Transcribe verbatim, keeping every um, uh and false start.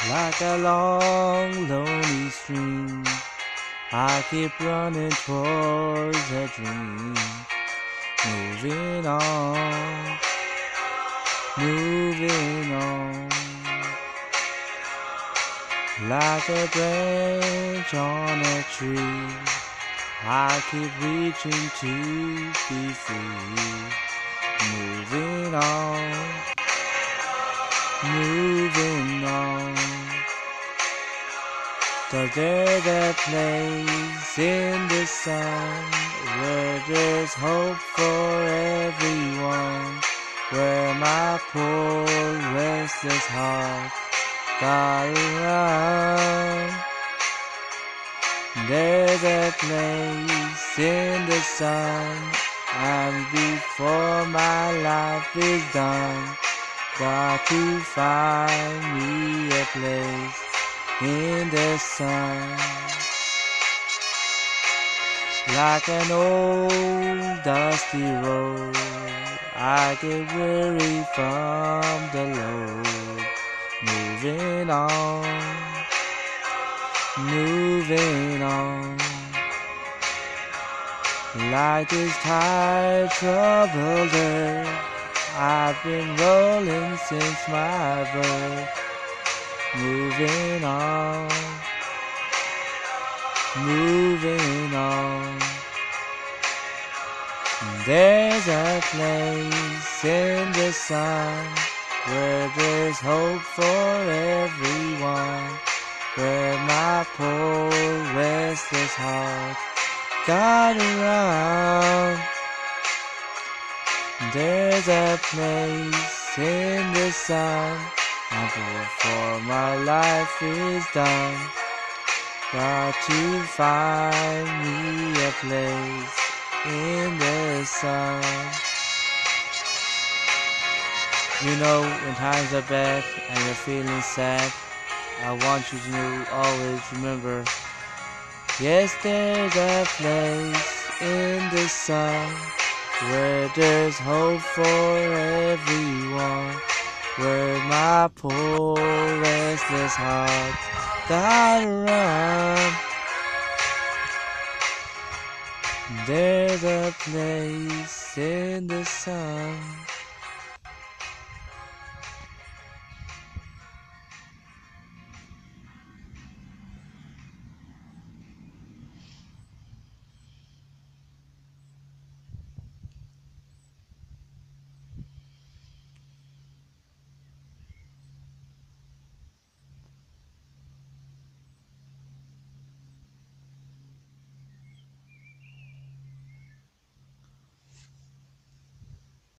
Like a long, lonely stream, I keep running towards a dream. Moving on, moving on. Like a branch on a tree, I keep reaching to be free. Moving on, moving on. 'Cause there's a place in the sun where there's hope for everyone, where my poor restless heart gotta run. There's a place in the sun, and before my life is done, got to find me a place in the sun. Like an old dusty road, I get weary from the load. Moving on, moving on. Like this tired, troubled earth, I've been rolling since my birth. Moving on, moving on. There's a place in the sun where there's hope for everyone, where my poor restless heart gotta run. There's a place in the sun, and before my life is done, got to find me a place in the sun. You know, when times are bad and you're feeling sad, I want you to always remember, yes, there's a place in the sun where there's hope for everyone, where my poor restless heart gotta run. There's a place in the sun.